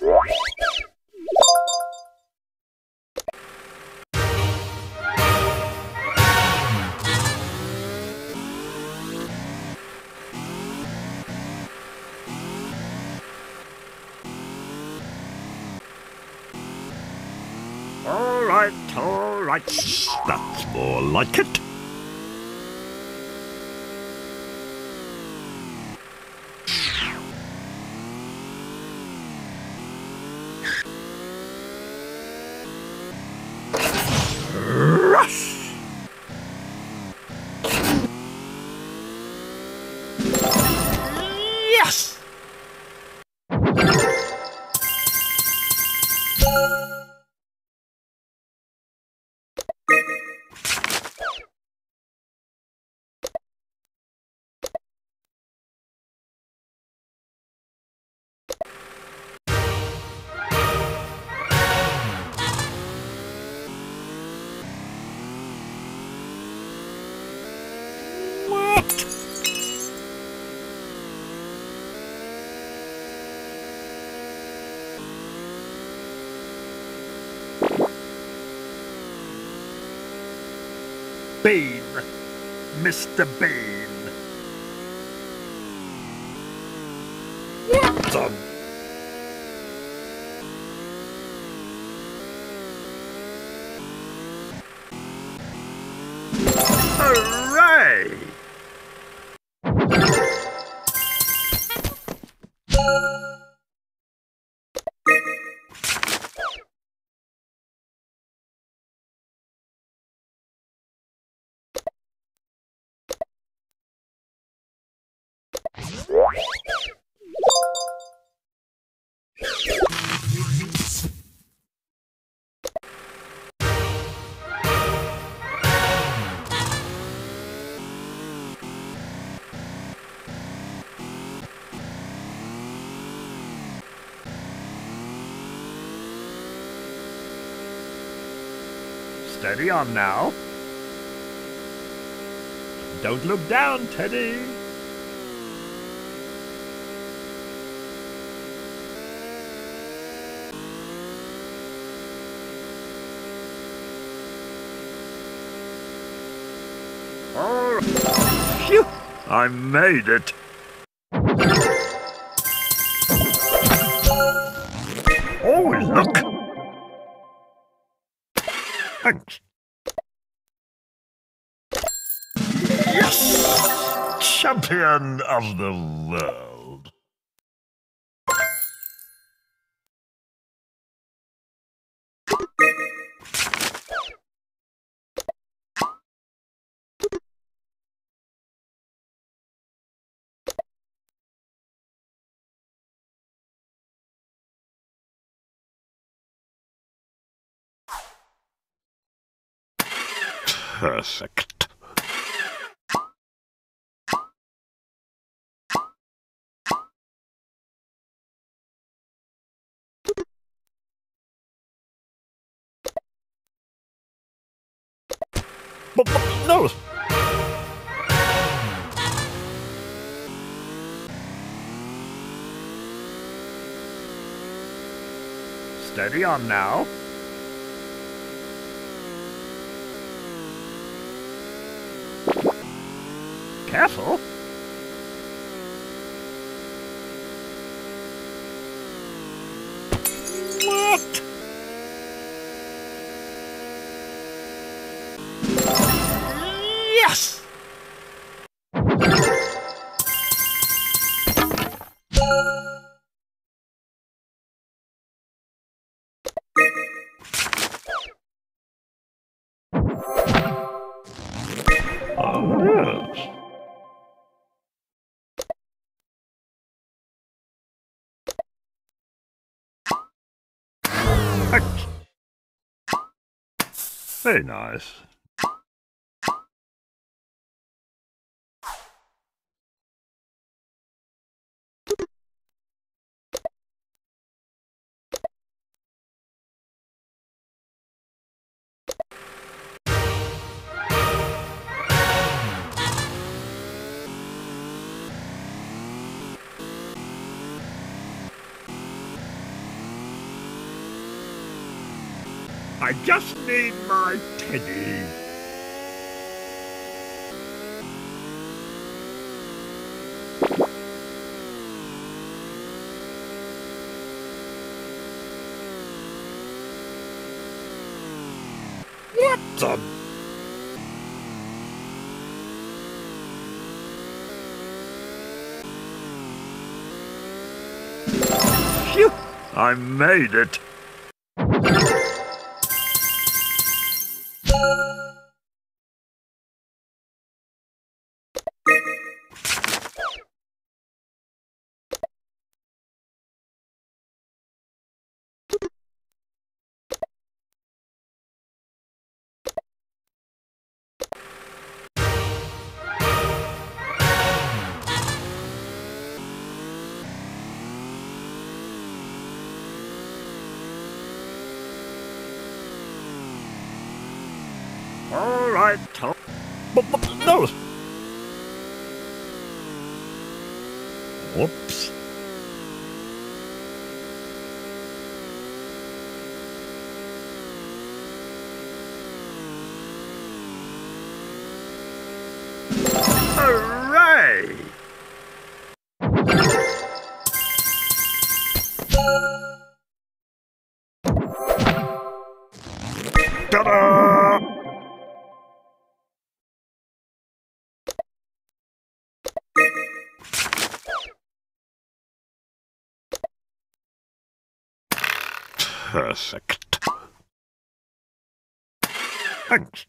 All right, that's more like it. Rush! Yes! Bane, Mr. Bane. What the? Hooray! Steady on now. Don't look down, Teddy. Oh, phew! I made it. Oh, look! Thanks. Yes! Champion of the world. Perfect. But no! Steady on now. Careful. What? Yes! Oh, yes. Very nice. I just need my Teddy. What the? Phew! I made it. All right, Tom. No. Whoops. Hooray! Ta-da! Perfect. Thanks.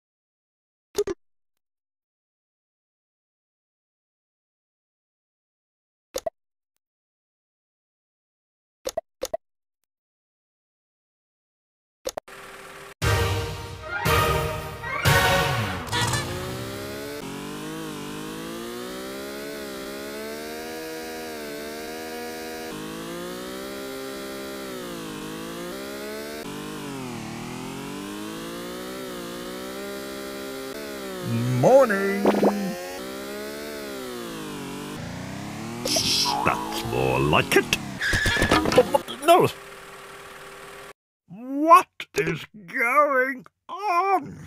Morning. That's more like it. No. What is going on?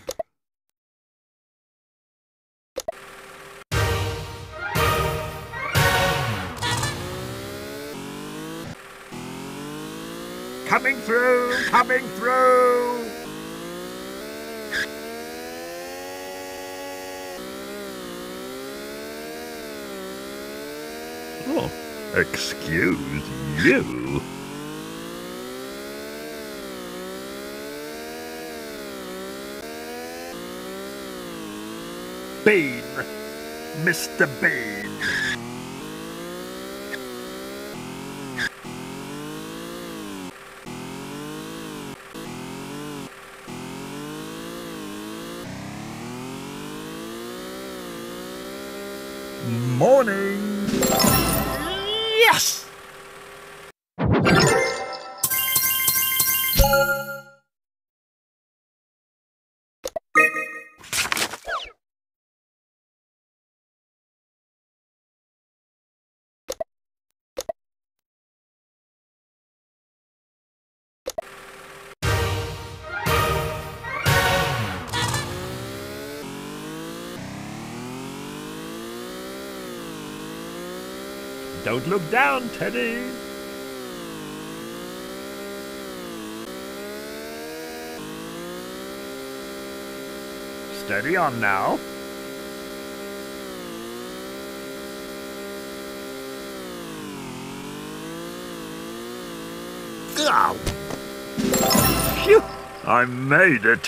Coming through, coming through. Oh, excuse you. Bean, Mr. Bean. Morning. Yes! Don't look down, Teddy. Steady on now. Ow. Phew! I made it.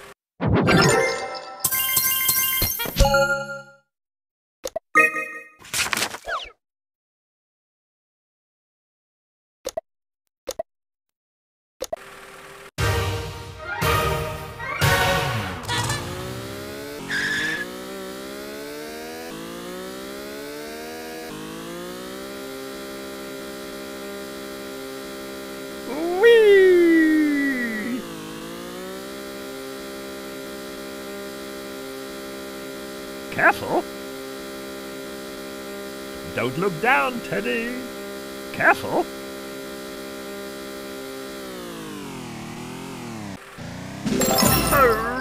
Whee! Careful. Don't look down, Teddy. Careful. Oh.